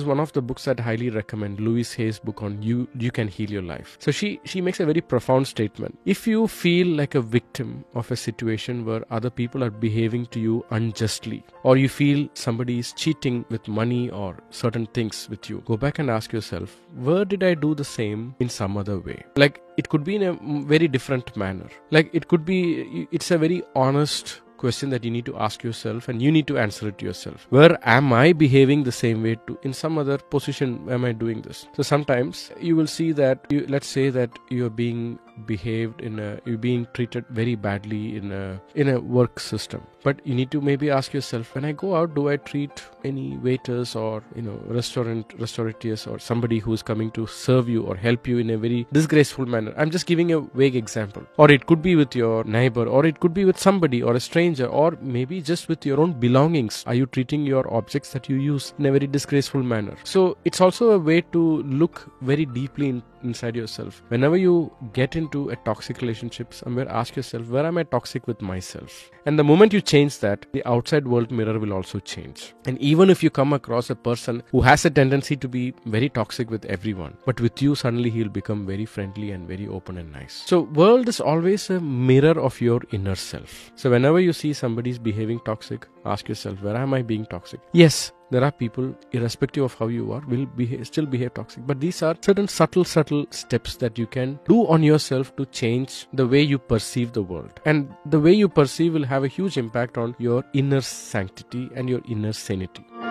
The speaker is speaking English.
is one of the books that I highly recommend, Louise Hay's book on You Can Heal Your Life. So she makes a very profound statement. If you feel like a victim of a situation where other people are behaving to you unjustly, or you feel somebody is cheating with money or certain things with you, go back and ask yourself, where did I do the same in some other way? Like, it could be in a very different manner. Like, it could be, it's a very honest question that you need to ask yourself, and you need to answer it to yourself. Where am I behaving the same way to in some other position? Am I doing this? So sometimes you will see that let's say that you're being you're being treated very badly in a work system, but you need to maybe ask yourself, when I go out, do I treat any waiters or restaurateurs or somebody who's coming to serve you or help you in a very disgraceful manner? I'm just giving a vague example. Or it could be with your neighbor, or it could be with somebody or a stranger, or maybe just with your own belongings. Are you treating your objects that you use in a very disgraceful manner? So it's also a way to look very deeply inside yourself. Whenever you get into a toxic relationship, somewhere ask yourself, where am I toxic with myself? And the moment you change that, the outside world mirror will also change. And even if you come across a person who has a tendency to be very toxic with everyone, but with you suddenly he'll become very friendly and very open and nice. So world is always a mirror of your inner self. So whenever you see somebody's behaving toxic, ask yourself, where am I being toxic? Yes, there are people, irrespective of how you are, will still behave toxic. But these are certain subtle steps that you can do on yourself to change the way you perceive the world. And the way you perceive will have a huge impact on your inner sanctity and your inner sanity.